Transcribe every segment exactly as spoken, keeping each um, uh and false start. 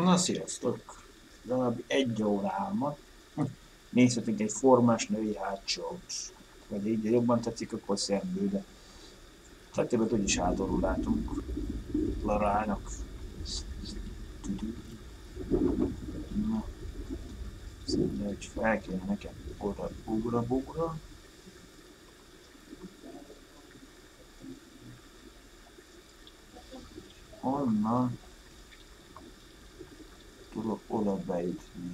Na sziasztok! Legalább egy órálmat. Nézhetünk egy formás női hátsót. Vagy így jobban tetszik, akkor szembő, de legtöbbet úgyis hátulról látunk. Larának. Na, szerintem, hogy fel kéne nekem oda bugra-bugra. Onnan tudok oda bejutni.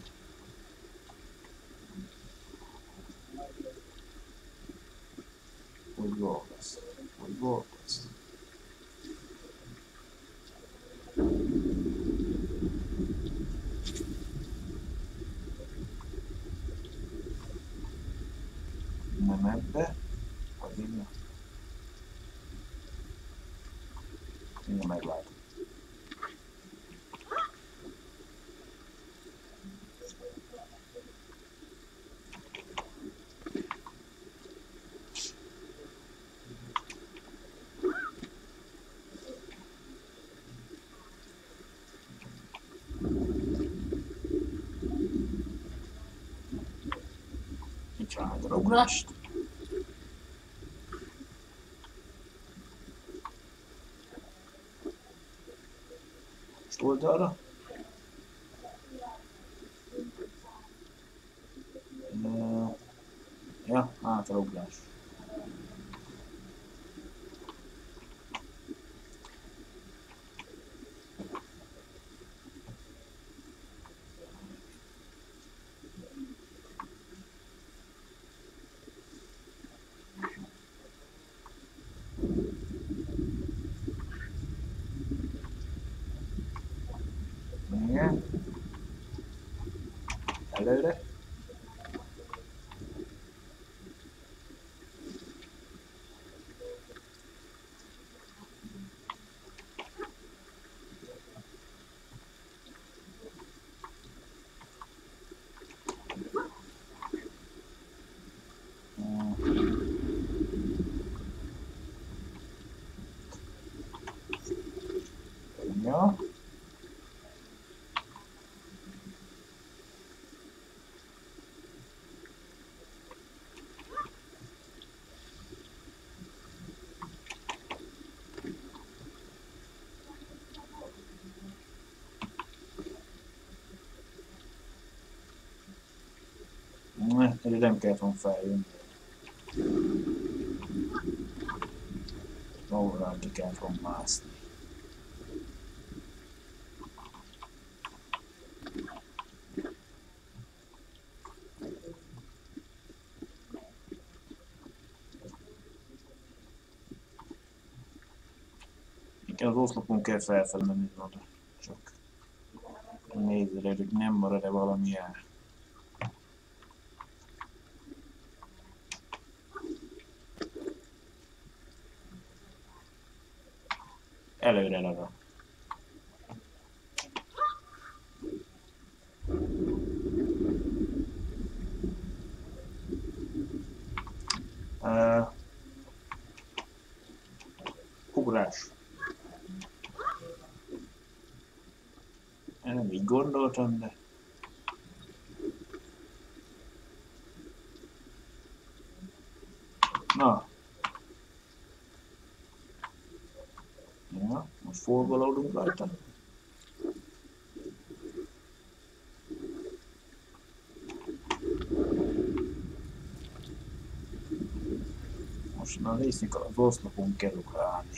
Hogy volt ez? Hogy volt ez? Nem ebbe, vagy innen? Innen meglátom. Így hátraugrást. Most oldalra. Uh, ja, hátraugrás. Igen. Előre. Ja. Erre nem kellett volna feljönni. Valóra ki kellett volna mászni. Igen, az oszlopon kell felfelé menni oda. Csak nézd, hogy nem marad-e valami el. Előre legalább. Uh, ugrás. Én nem így gondoltam, de... Na. Ja, most forgolódunk rajta. Most már részünk az oszlopon kell ugrálni.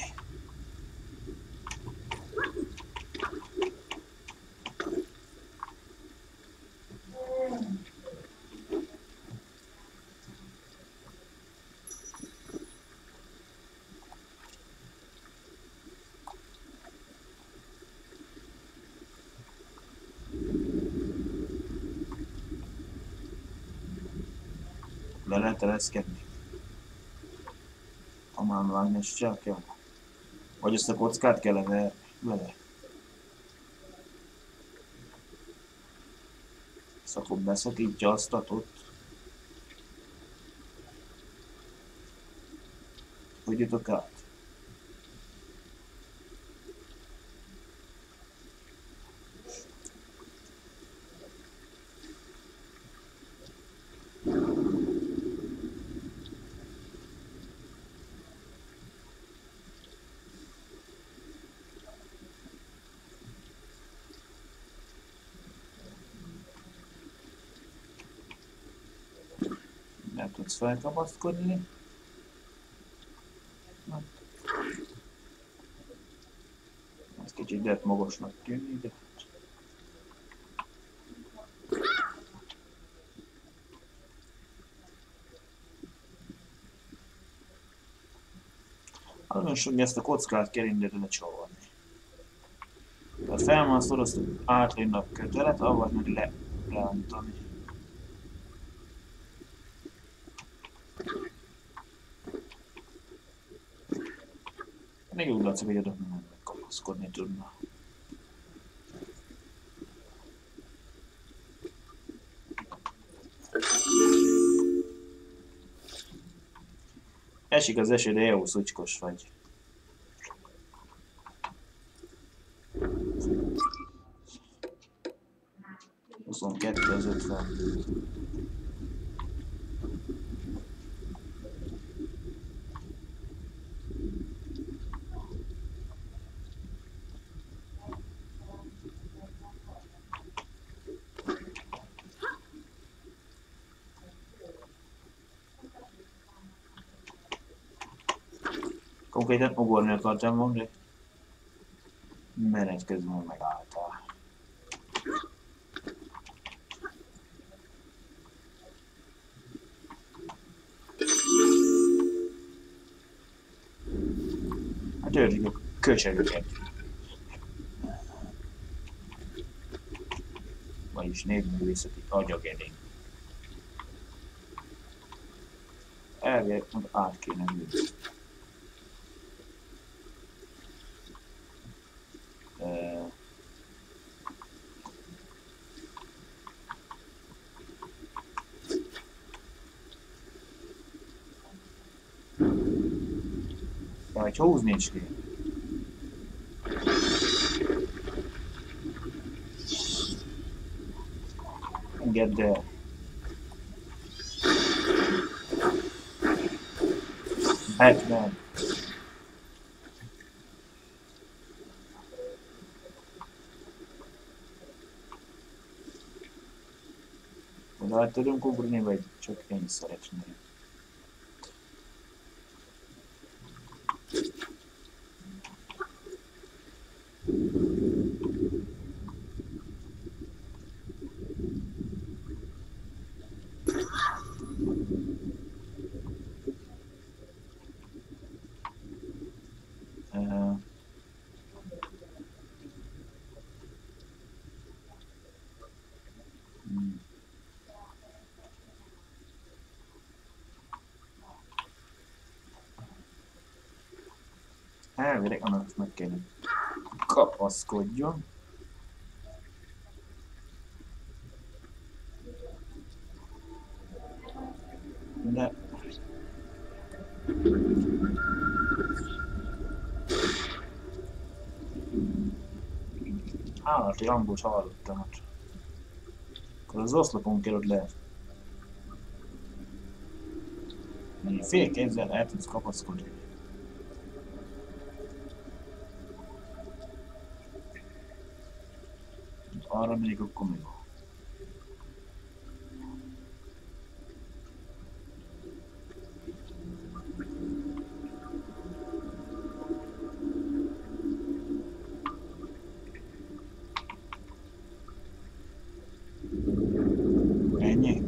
Le lehet ereszkedni. A mámlágnes csak jó. Vagy ezt a kockát kell leverni vele. Ezt akkor beszakítja azt a ott. Hogy jutok át? tudsz felkapaszkodni. Ez kicsit lehet magosnak tűnik, de... Nagyon hogy ezt a kockát kell indítani lecsavarni. Tehát felmászol azt átlépni a kötelet, avagy meg le, leállítani. Még úgy látszik, hogy adott nem megkapaszkodni tudna. Esik az eső, de jó szucskos vagy. huszonkettő az ötven. Konkrétan ugorni akartam mondani, menet közben megálltál. Hát őrjük a köcsegöket. Vagyis névművészeti agyagedény. Elvileg meg át kéne ülni. Vagy húzni is kéne. Engedd el. hetven. Oda tudunk ugrani, vagy csak én szeretném? Elvileg annak meg kell kapaszkodjon. De... Állati hangot hallottam. Akkor az oszlopon kell ott lehet. Fél kézzel el tudsz kapaszkodni. Arra megyek, akkor mi van? Ennyi?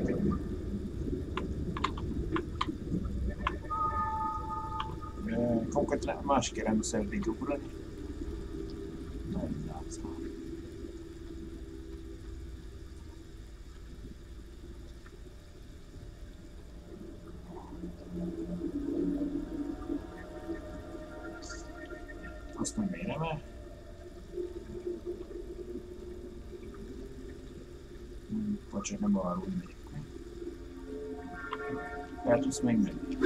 Konkrétan másik irányba szeretnék ugrani. Nem látszik. Azt nem érem el. Vagy csak nem arról megyek. El tudsz még menni.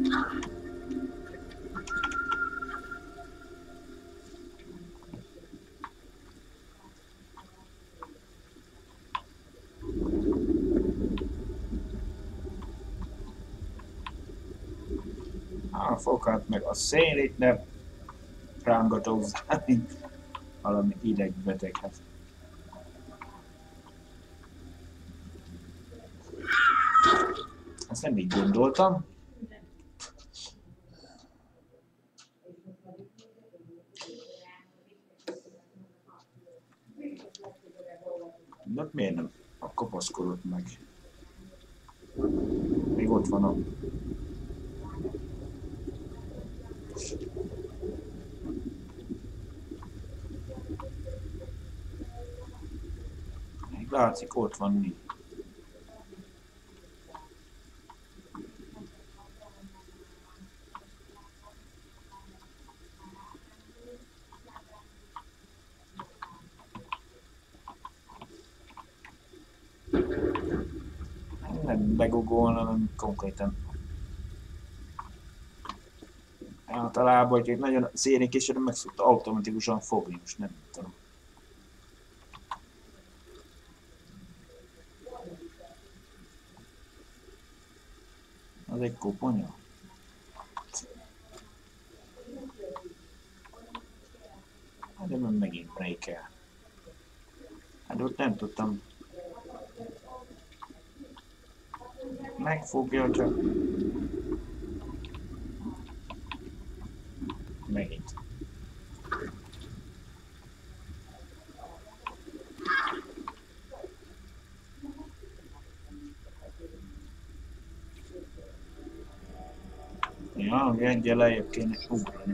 A fokát meg a szélét nem rángatózzál, mint valami idegbeteghez. Ezt nem így gondoltam. De miért nem kapaszkodott meg? Még ott van a... Még látszik, ott van mi. Nem begogolna, hanem konkrétan. Általában, hogy nagyon szélénk és meg szokta automatikusan fogni, most nem tudom. Az egy koponya. De már megint break-el. Hát ott nem tudtam. Megfogja csak. Megint. Ja, egyel lejjebb kéne ugrani.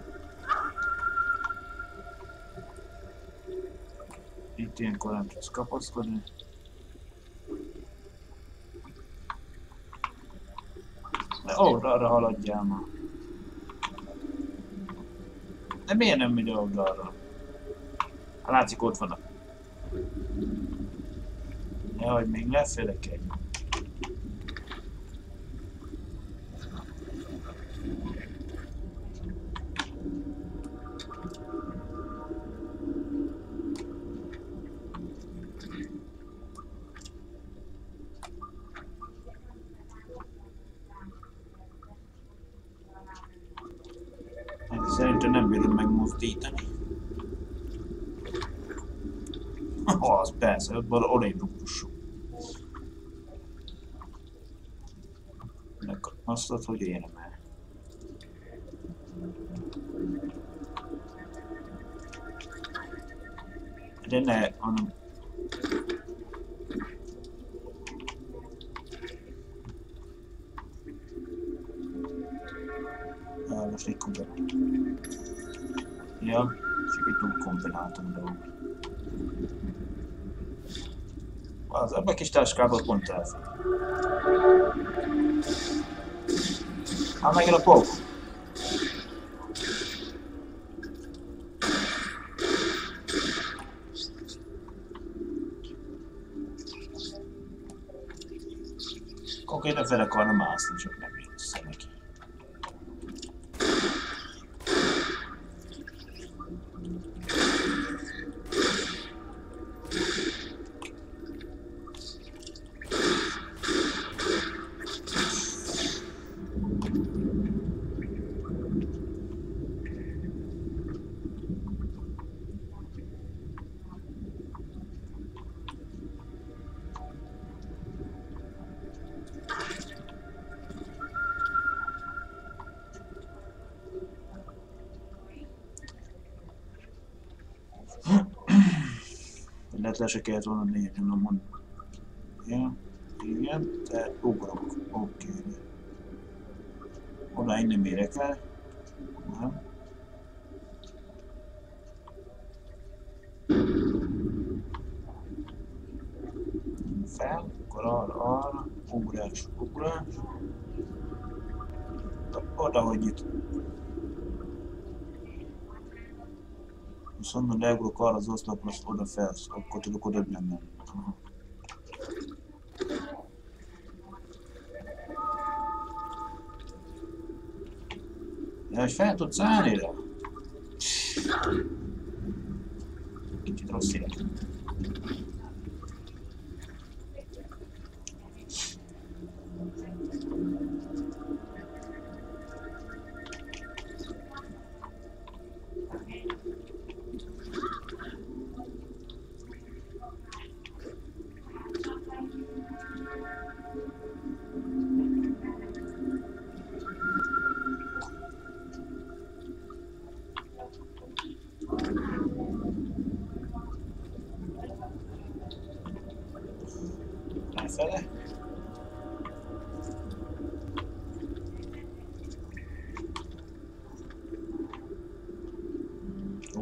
Itt ilyenkor nem tudsz kapaszkodni. De ó, arra haladjál már. De miért nem megy oldalra? Hát látszik, ott van a... Jaj, még lefele kell. Szerintem nem bírom megmozdítani. Az persze, ott valahol odébb rúgtussuk. Azt ad, hogy érem el. De ne, hanem... Ah, most egy komplet. Ja, csak egy túl kombináltam dolog. Az ebben kis táskából pont elfér. Hát megint a pók. Konkrétan fel akarna mászni, csak nem jön össze neki. Lehet le se kellett volna nézni, nem mondom. Ja, igen, te ugrok. Oké. Okay. Odáig nem érek el. Nem. Fel, akkor arra, arra, ugrás, ugrás. Oda, hogy itt. Viszont ha leugrok arra az oszlopra, azt oda felsz, akkor tudok oda nem menni. Ja, hogy fel tudsz állni rá? Kicsit rossz élet.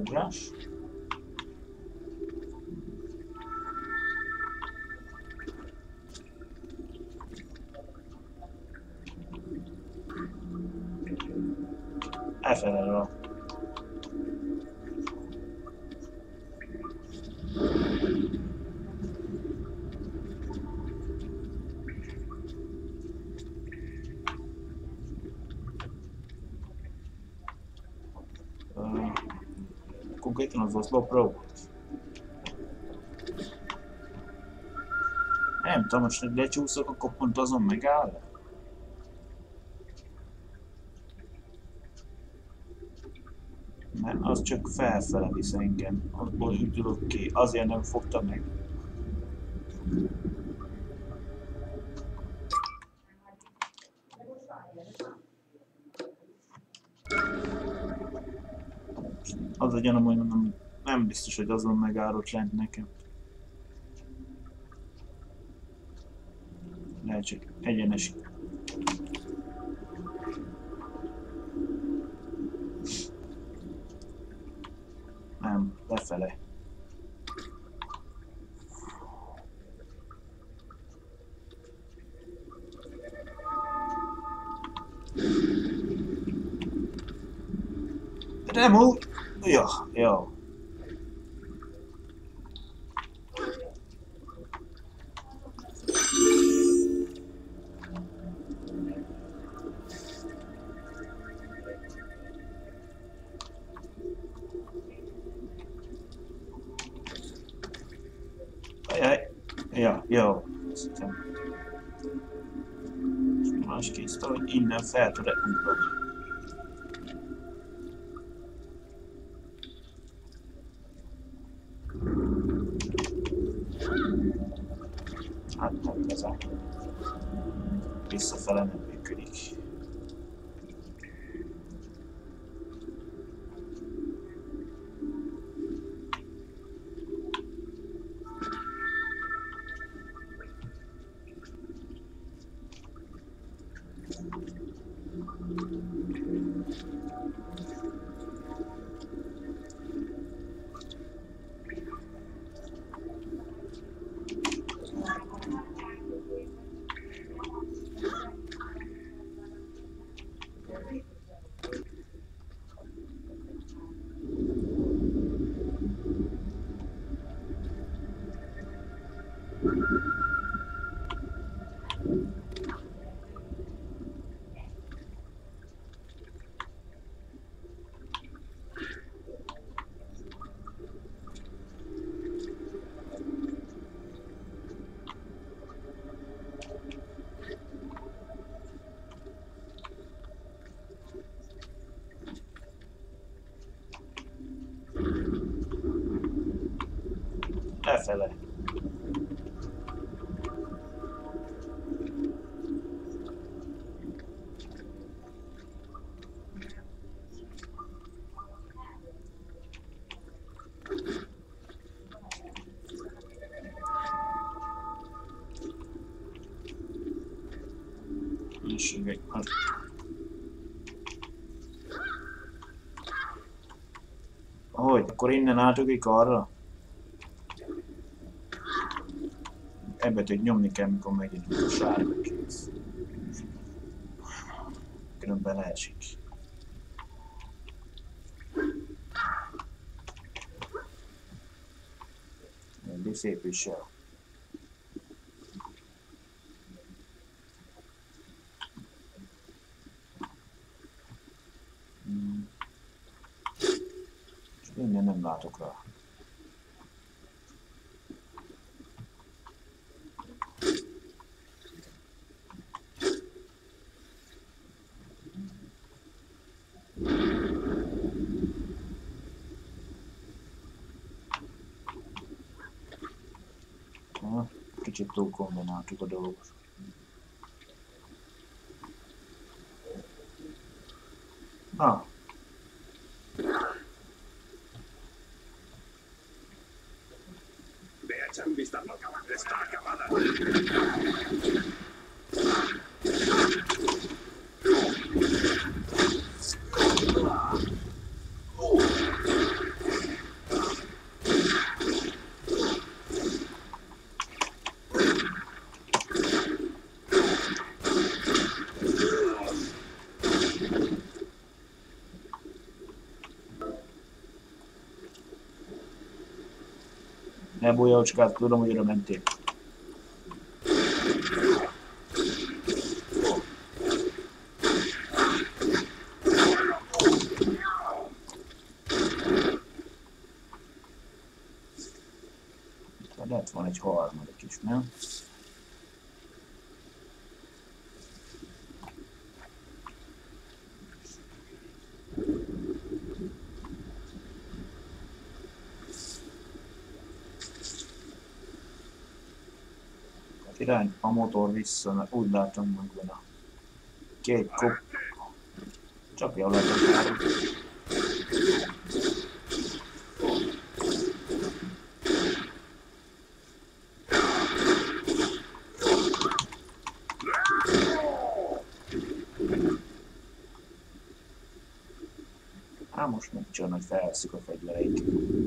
ugrás. Elfelel. Uh, konkrétan az oszlopra volt. Nem tudom, most hogy lecsúszok, akkor pont azon megáll. Mert az csak felfele visz engem, abból üdülök ki, azért nem fogta meg. Az a gyanúm, hogy mondom, nem biztos, hogy azon megállott lent nekem. Lehet csak egyenes. Nem, lefele. Remu! Ja, jó. Ajaj. Ja, jó. Aztán más készte, hogy innen fel tud-e ugrani. Hát nem igazán. Visszafele nem működik. Lefele. Minőségek. Ahogy, akkor innen átugrik arra? Ebbe hogy nyomni kell, mikor megint a sárga kész. Különben leesik. Mindig szép is el. Hmm. És innen nem látok rá. Kicsit túl kombináltuk a dolgot. Na. Vean, han visto lo que está acabada. Ne bolyaucskát, tudom, hogy oda mentél. Itt lehet van egy harmadik is, nem? Irány a motor vissza, mert úgy látom meg van a két kop. Csak jól látom három. Á, most meg csak, hogy felveszik a fegyvereik.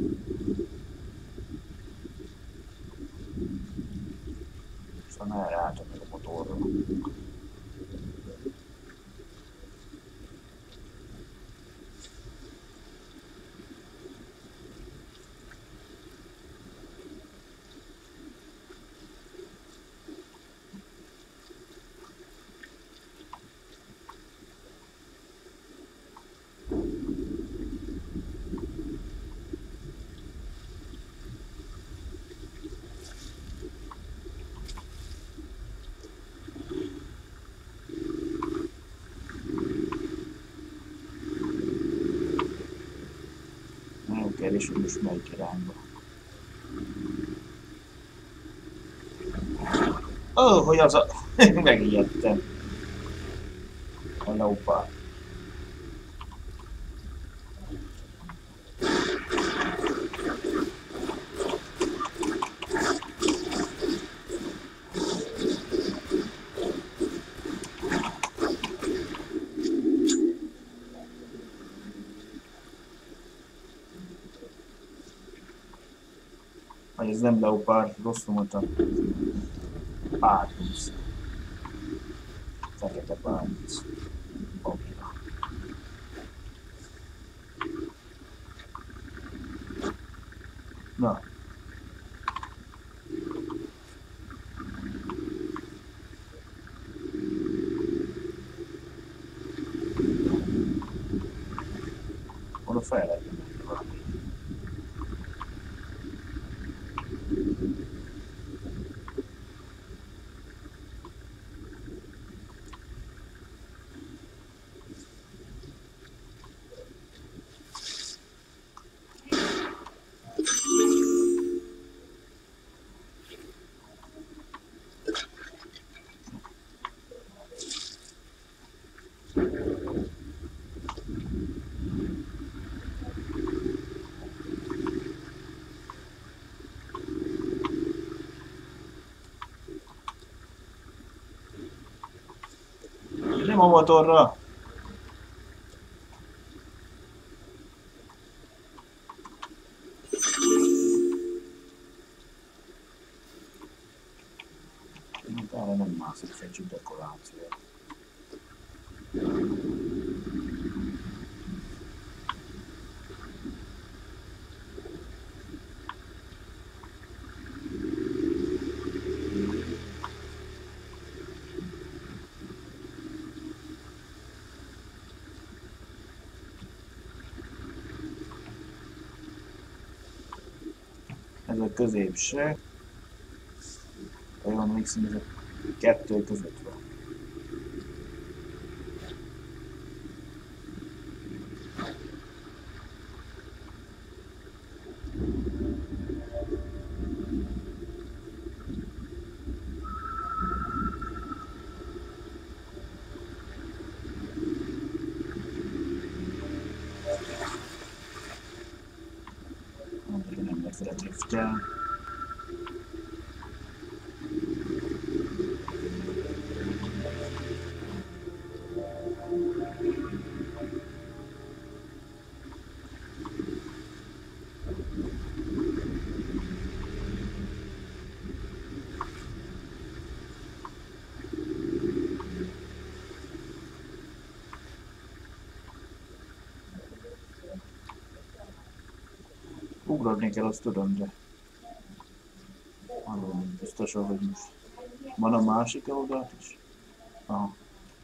Szóval erre álltam meg a motorra. És hogy most melyik irányba. Ó, oh, hogy az a... megijedtem. A leopard. Ez nem leopard, rosszul mondtam. Párduc. Fekete párduc. Babila. Na. Oda fel lehet menni valami. Nem a motorra. Erre nem mászik fegyű dekoráció. Ez a középső. Olyan emlékszem, ez a kettő között van. Nem megfelel driftel. Ugrodni kell, azt tudom, de biztosan, hogy most van a másik oldalt is? Aha.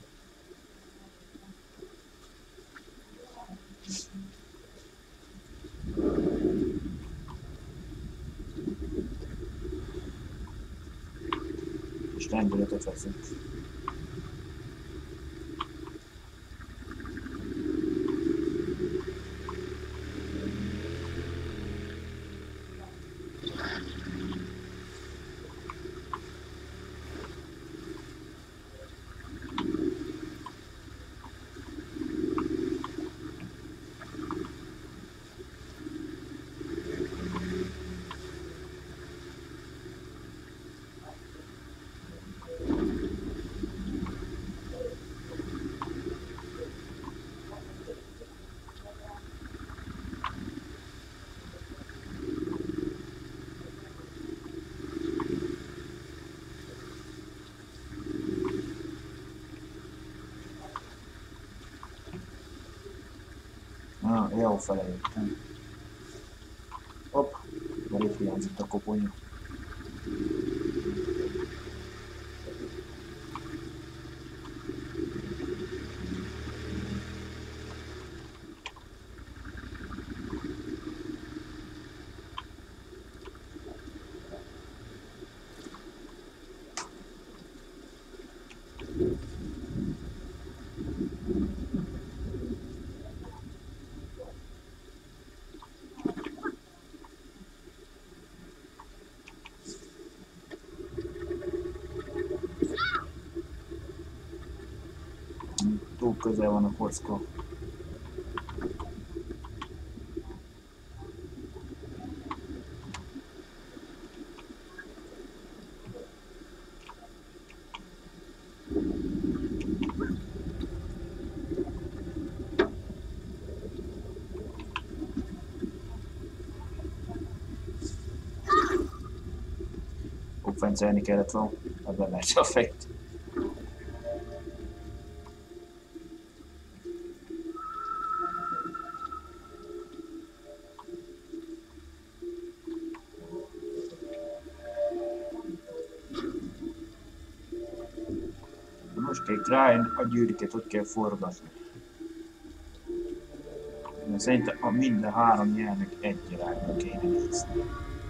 És rendületet veszünk. Ah, jó felejtettem. Hopp, mert itt hiányzott a koponya. Túl közel van a kocka. Fencelni kellett volna, ebben lehet a fejt. Most kell rájön a gyűrűket, hogy kell forgatni. Mert szerintem a minden három nyelvnek egy irányba kéne nézni.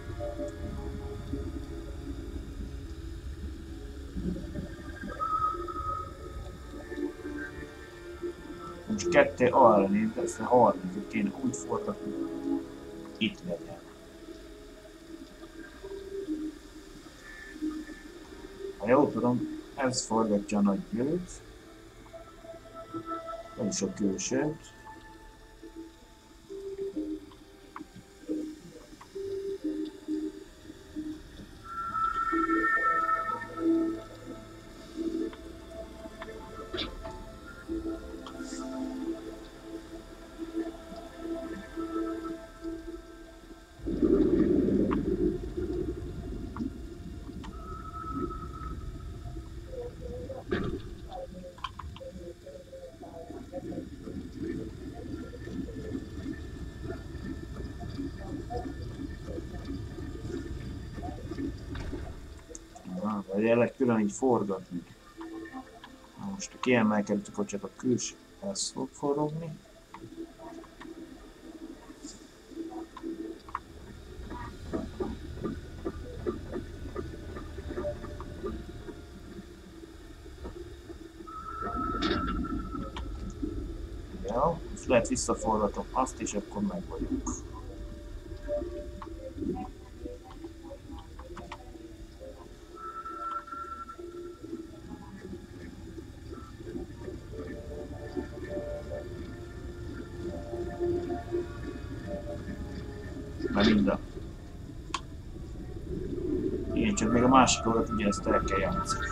Most kettő arra néz, de ezt a harmadikot kéne úgy forgatni, itt legyen. Ha jól tudom, ez forgatja a nagy gyűrűt, vagyis a külsőt. Jelenleg külön így forgatni. Most kiemelkedtük, hogy csak a külső ez fog forogni. Ja, most lehet visszaforgatom azt, és akkor meg vagyunk. Minden. Igen, csak még a másik oldalt ugye ezt el kell játszani.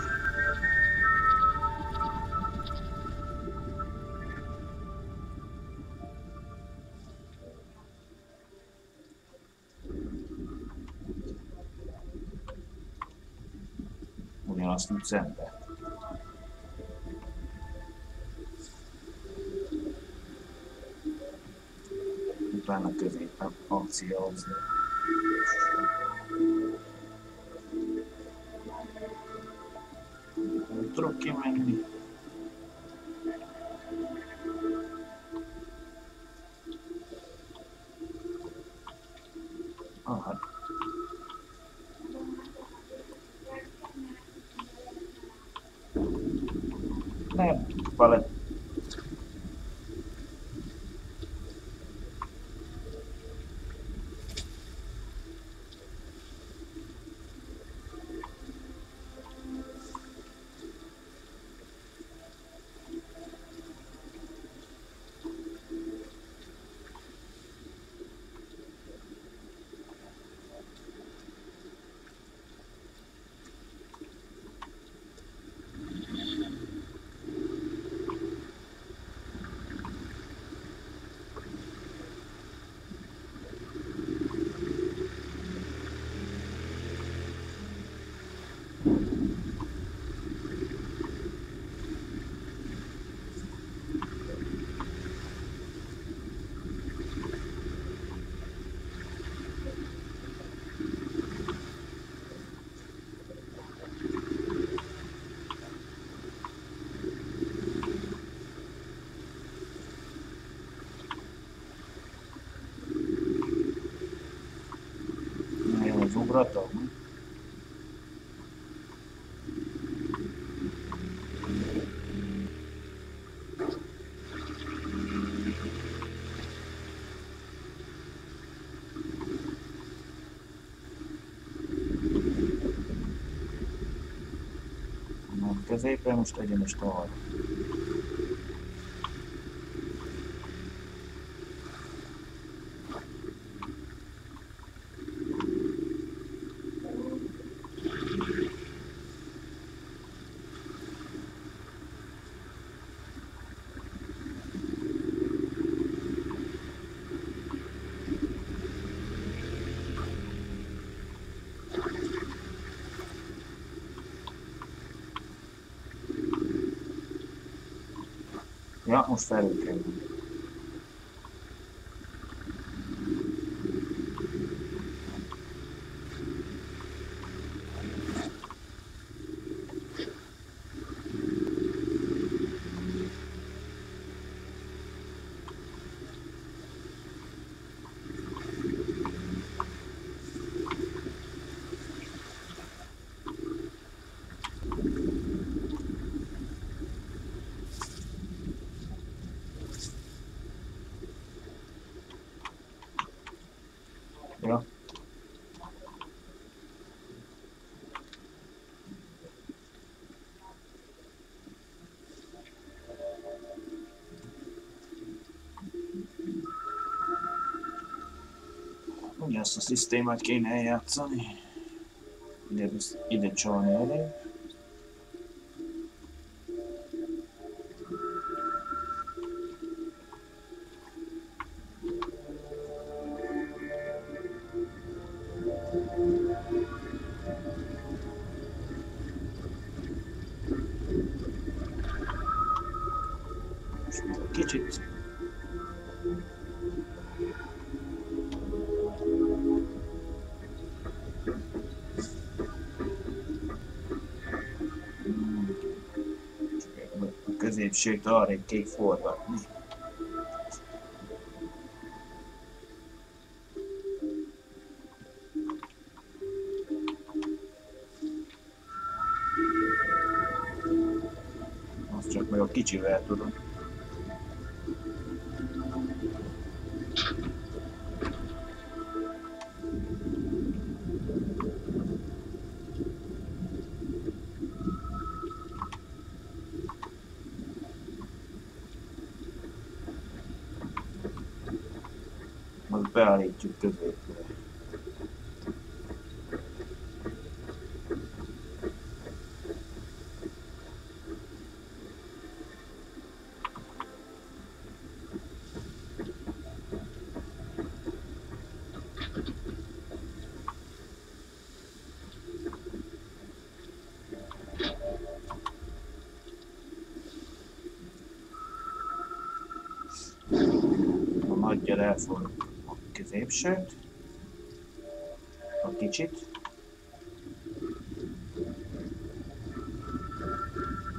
Ugyanazt úgy szembe. Utána középen akciózni. tudok kimenni. Ah, hát. Nem, vale. Az ugratom. Nem középen, most egyenes tovább. Ja, most felül kell. Ja. Ugyanazt a szisztémát kéne eljátszani. Ide, ide csalni elég. Kicsit. A középsőt arra kék forgatni. Azt csak meg a kicsivel tudom. Most beállítjuk középre. A nagyjal elfordul a középsőt, a kicsit.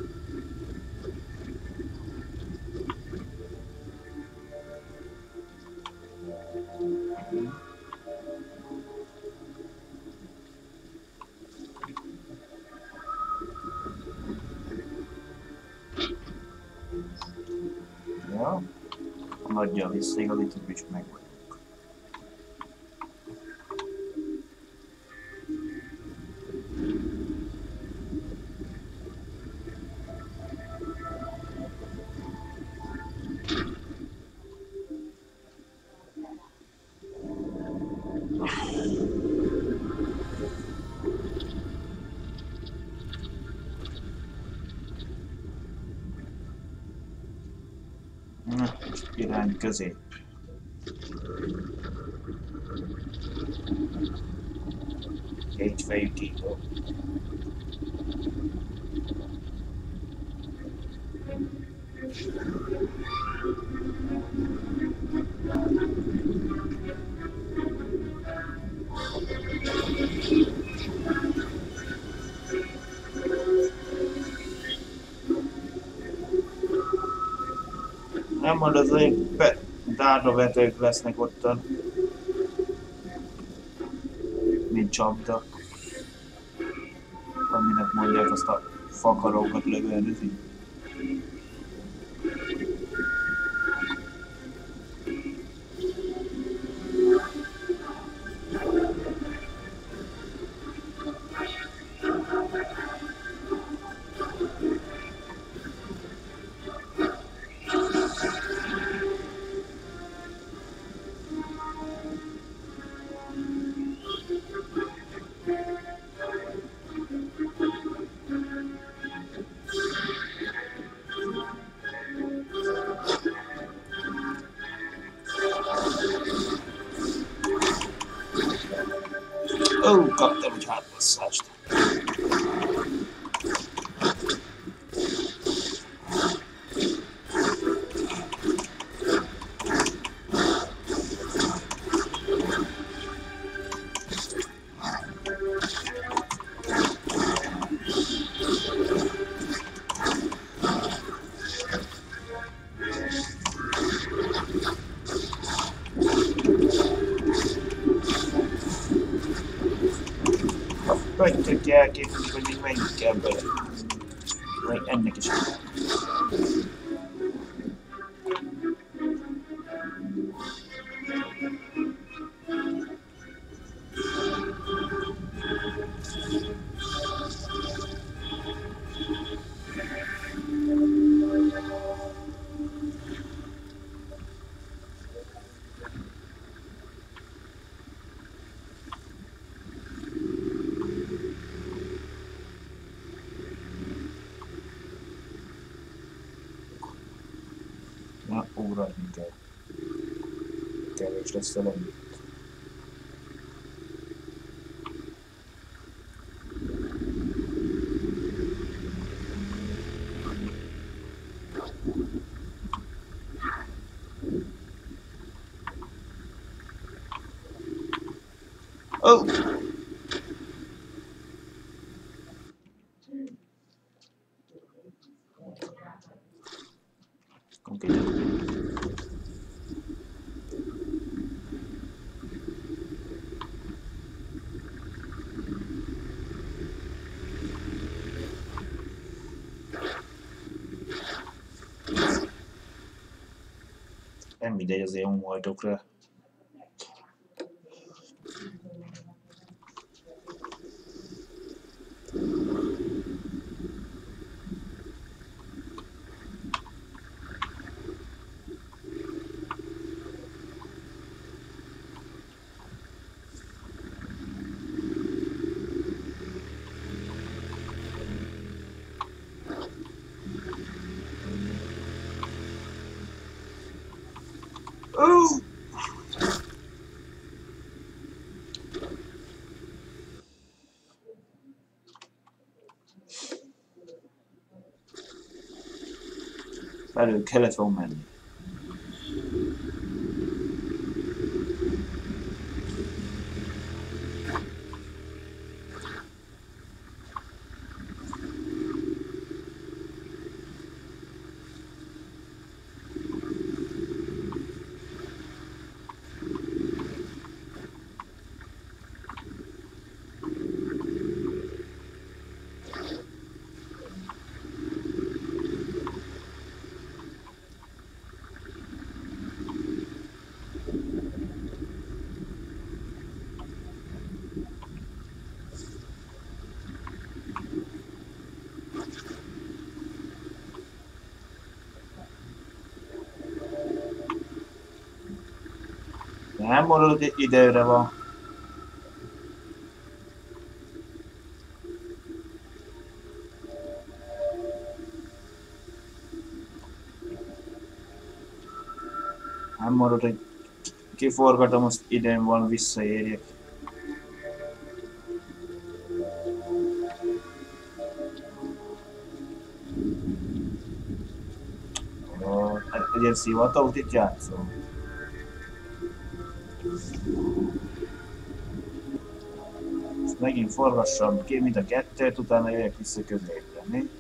Ja. A nagyjal visszaigazítjuk és meg vagyunk. Na, most irány közép. Kétfejű kító. Nem mond az olyan dárdavetők lesznek ottan, mint csapda, aminek mondják azt a fakarókat lövöldözik. Ó, kaptam egy hátmasszást. Vagy tudja elképzelni, hogy még mennyit kell bele. Vagy ennek is. Na, ugratni kell. Kevés lesz a lendít. Oh! Konkrétan. Nem mindegy, azért unhajtok rá. Oh! Felül kellett volna menni. Nem mondod, hogy időre van. Nem mondod, hogy kiforgatom, azt időn van, visszaérjek. Egy ilyen szivatót itt játszom. Ezt megint forgassam ki, mint a kettőt, utána jöjjek vissza középre, mi?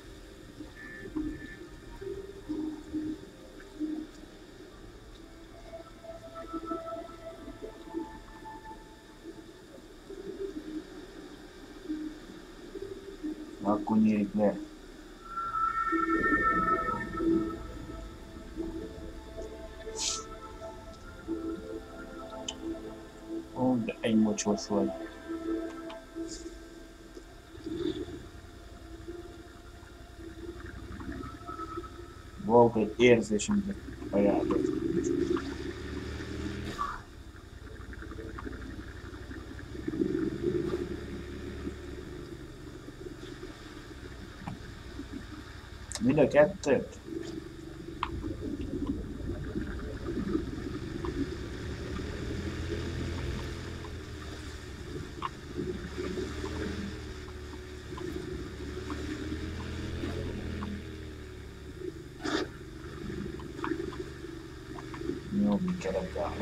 Akkor nyílik le. Ó, de egy mocsos vagy. Volt egy érzésem, hogy a játék. Mind a kettőt? Jó, mi kerekkel.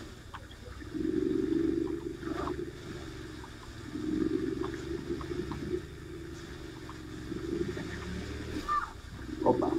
Hoppá.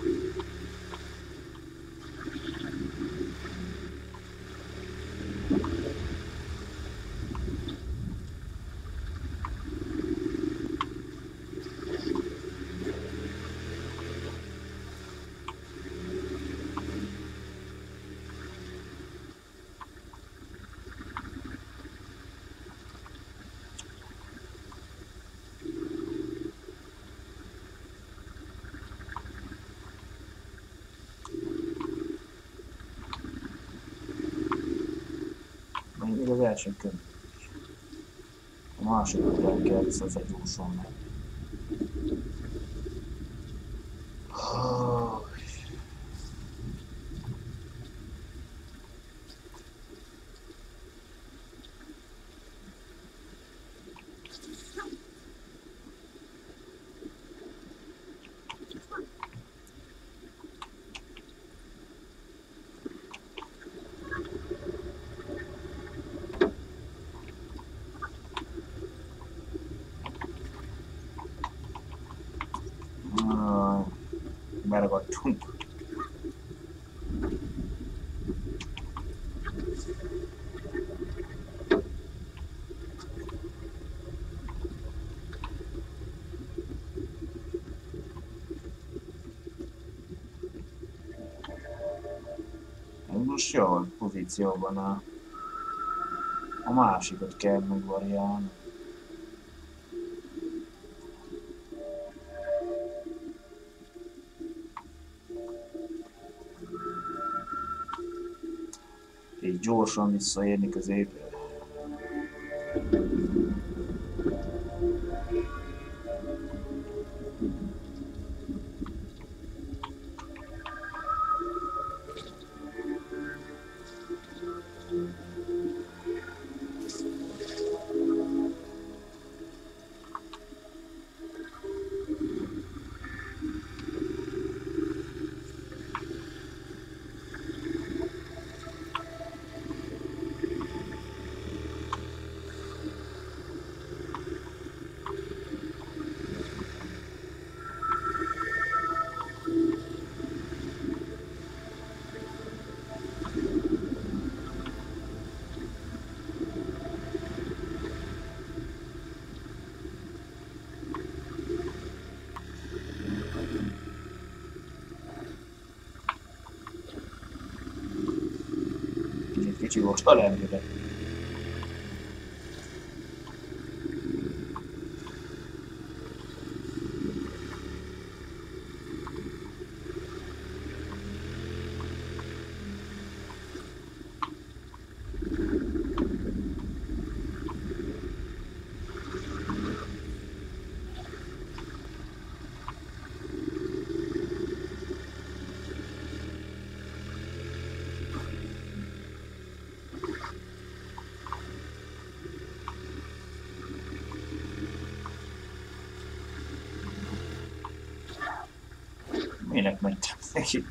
Még az első kör. A második el kell visszafegyúson meg. Beragadtunk. Most jó pozícióban a, a másikat kell megvariálni. Így gyorsan visszaérni középre. Kicsi most a lendület. Minek mentem neki?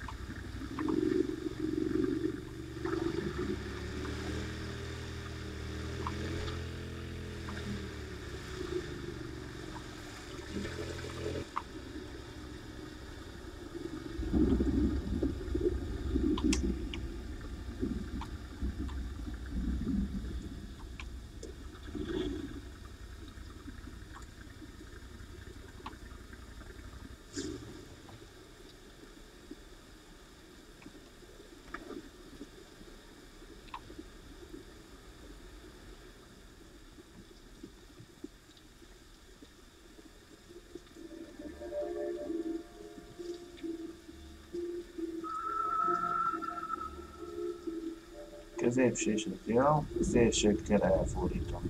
Középső és a ja, szélsőt kell elfordítani.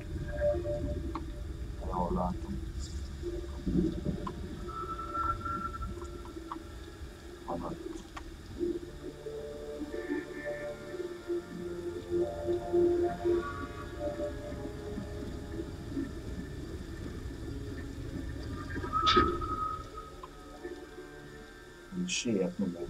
Jól látom. Van. Sietni meg.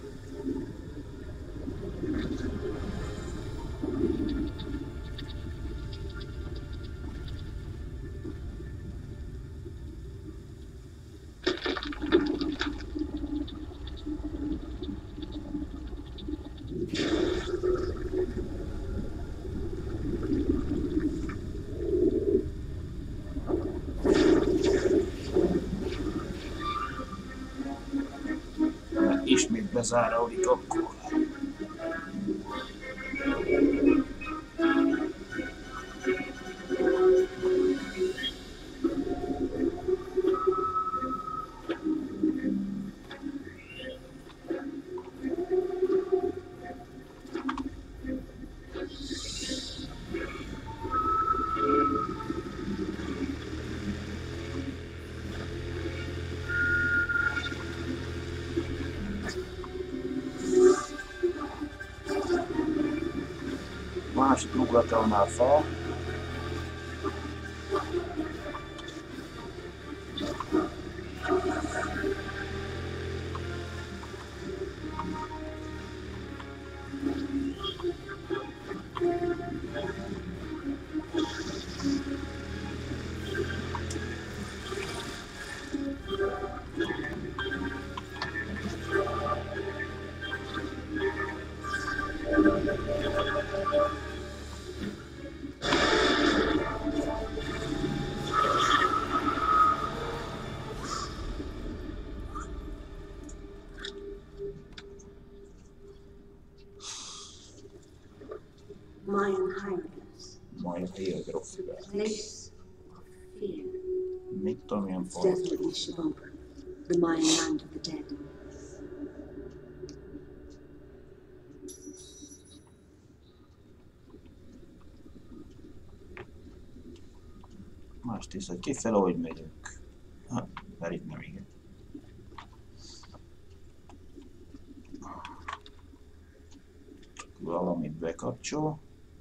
Ismét bezáródik akkor. Másik ugratónál fel. Mayan hieroglyphs. Mayan hieroglyphs. Place of fear. Mit tudom, ilyen It's fal. definitely Shibomba, the Mayan land of the dead. Más tiszta, kifele, hogy megyünk. Ha, mert itt nem igen. Valamit bekapcsol.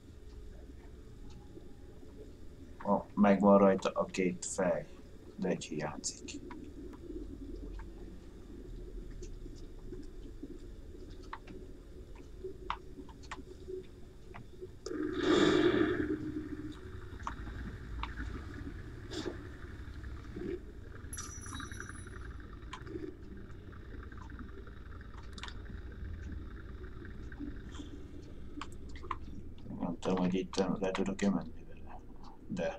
Oh, megvan rajta a két fej, de egy hiányzik. Nem tudom, hogy itt le tudok-e menni vele, de...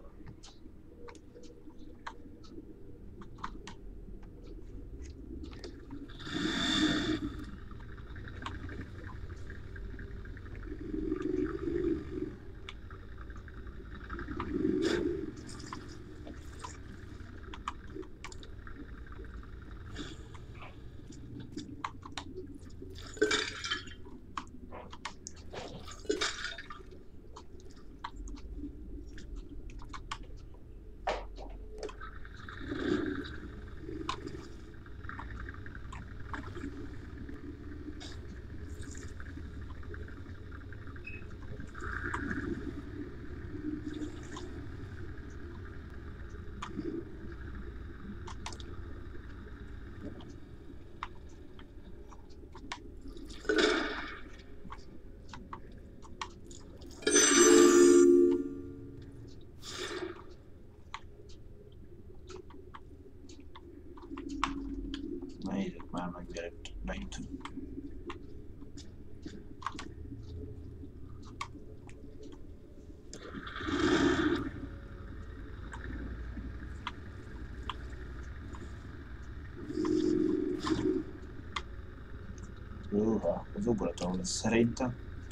oda az ugrató lesz szerintem.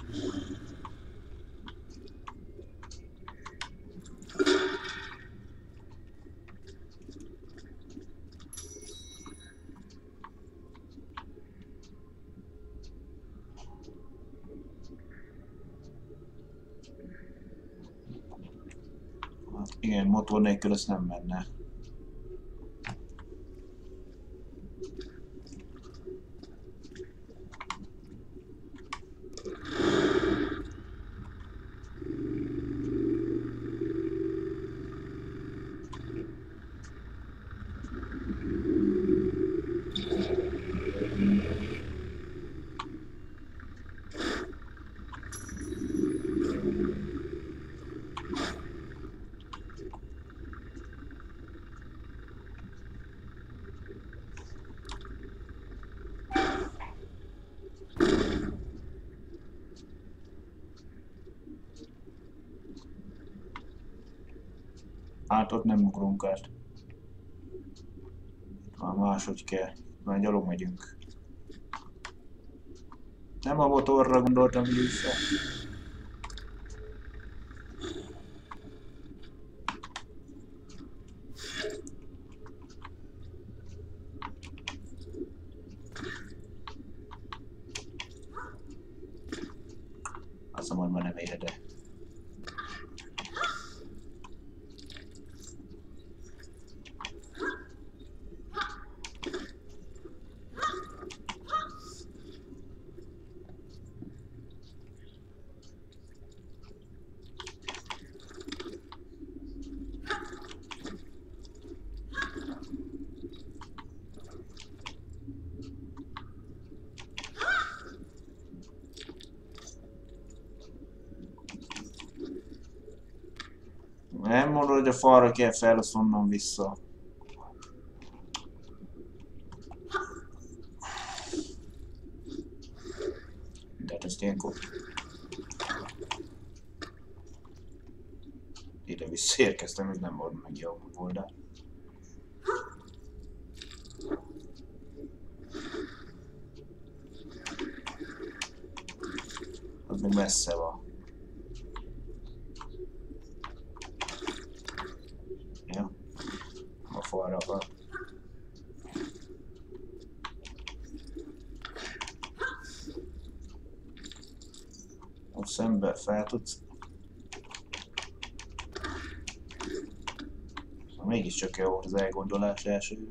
Hát igen, motor nélkül ez nem menne. Hát ott nem ugrunk át. Már máshogy kell. Már gyalog megyünk. Nem a motorra gondoltam vissza. Azt mondom, már nem ér, de... Nem mondod, hogy a falra kell fel, azt onnan vissza. De hát ezt ilyenkor... Ide visszaérkeztem, ez nem volt meg jó oldal. Az még messze van. Ja, a falra van. Ott szembe fel tudsz. Mégiscsak jó az elgondolás elsőre.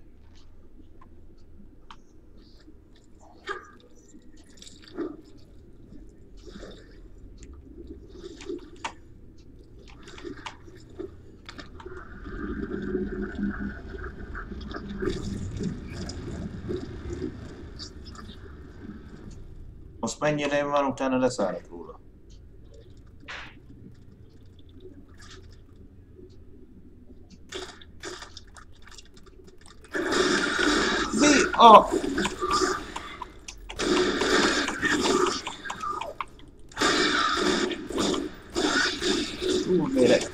Most mennyire van, utána leszállok róla. Mi a... Túlmérek.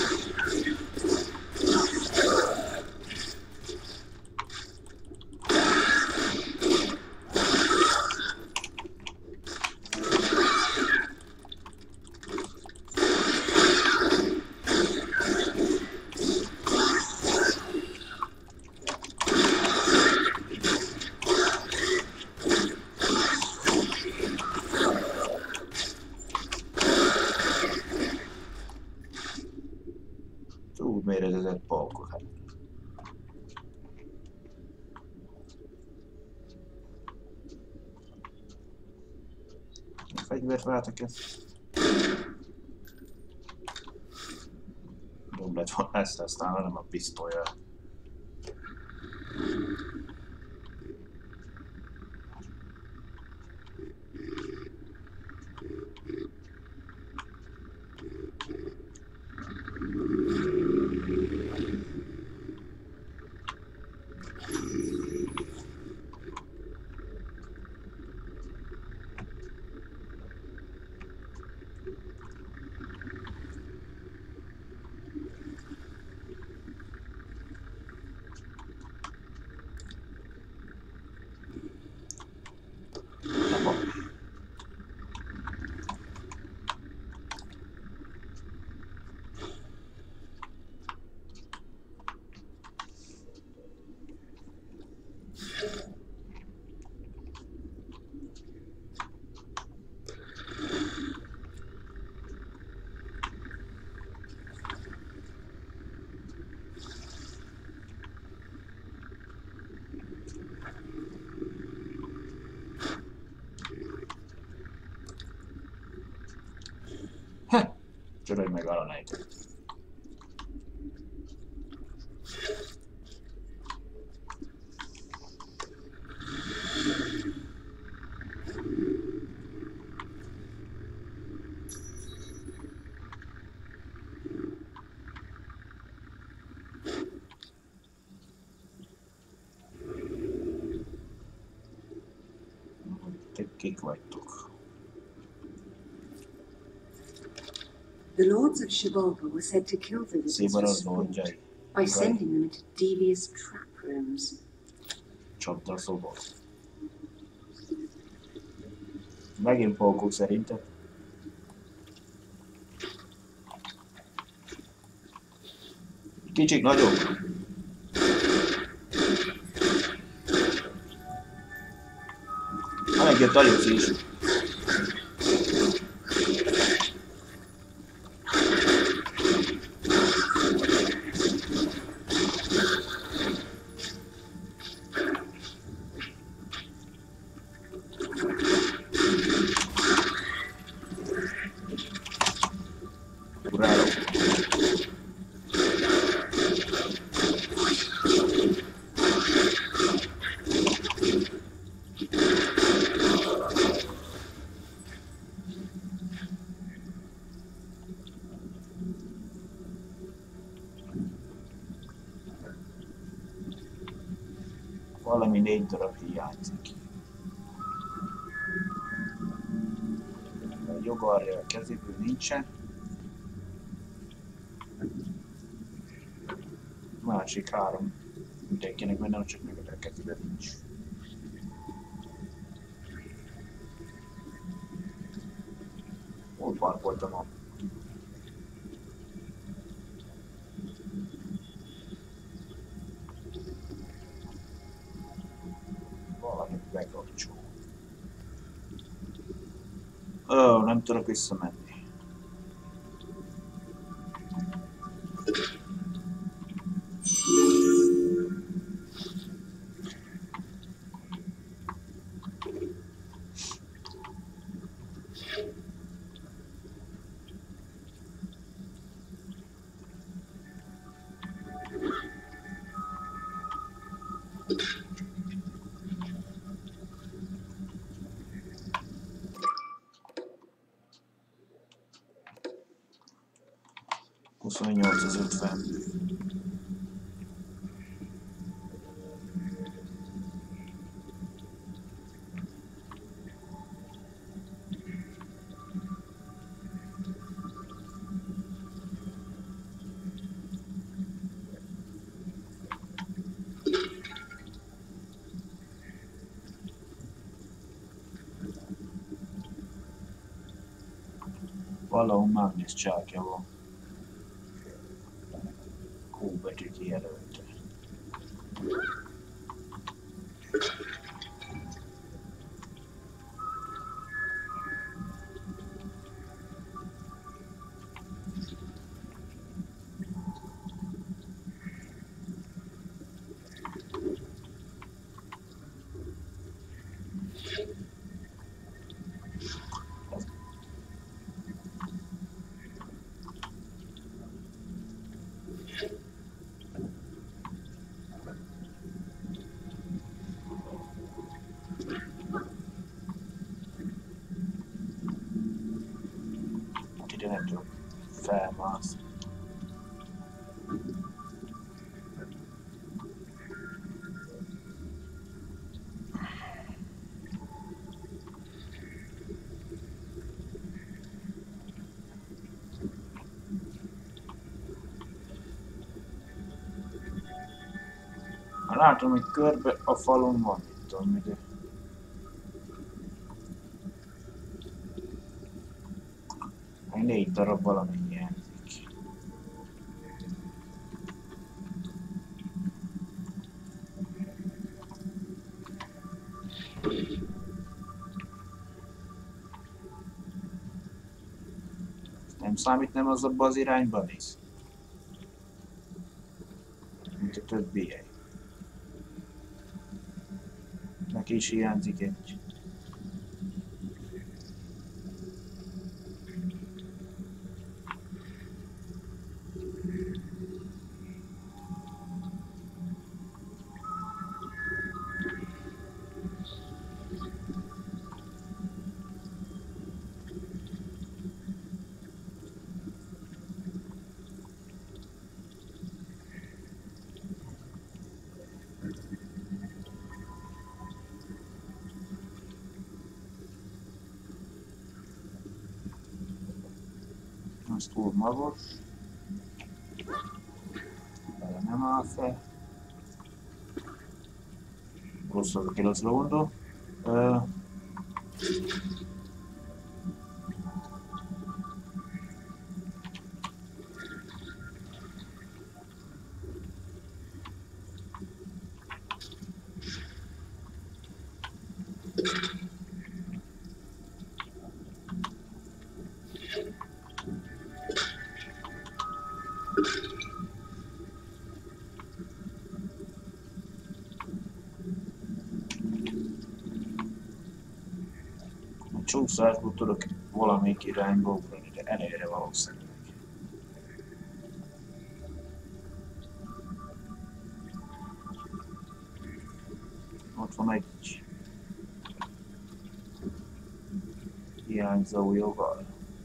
Túlméretezett paukok. Hát. A fegyvert váltak ezt. Jobb lett volna ezt használni, nem a pisztolya. Törődj meg Alanite. Te kik vagytok? The lords of Shivalba were said to kill the lizards for Szébarad sport lordjai. by sending them into devious trap rooms. Csapda szoba. Megint polkó szerinted? Kicsik, nagyobb. Ha megjött a Lucy is. Bravo. Valami négy darab hiányzik. A jogarja a kezéből nincsen. Másik három mindenkinek benne, csak meg a kezében nincs. Ott parkoltam a... Valamit bekapcsol. Ó, nem tudok visszamenni. huszonnyolc az ötven. Valahol Magnus csákja van. Q betű kijelölte. Ide nem tudok felmászni. Látom, hogy körbe a falon van, mit tudom, ide. Meg négy darab valami hiányzik. Nem számít, nem az abban az irányban néz. Mint a többi hely. Neki is hiányzik egy. az túl magas. Vele nem áll fel. Rossz az a kilencre gondol. Uh, a csúszásból tudok valamelyik irányba ugrani, de elérre valószínűleg. Ott van egy hiányzó jogal.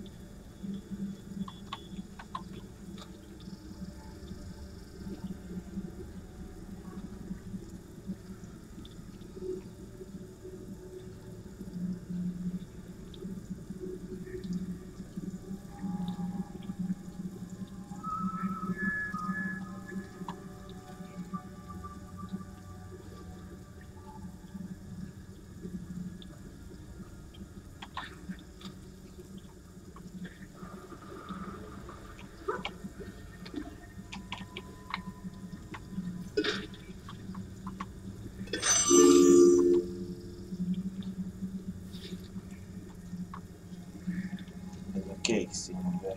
Ez a kék színűvel.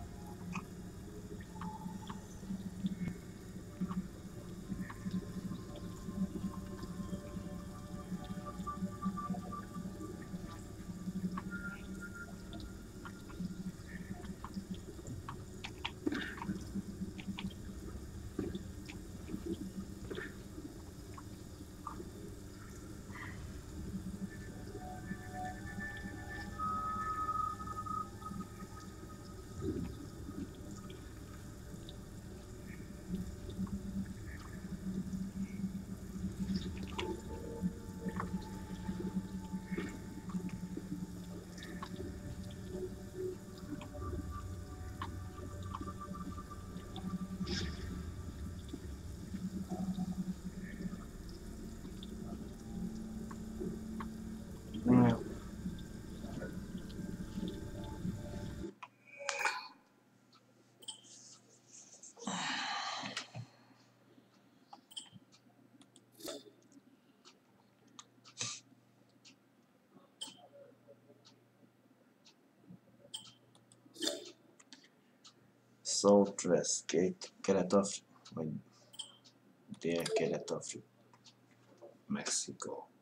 Southwest Gate, Kelet-Afrika, vagy Dél-Kelet-Afrika, Mexikó.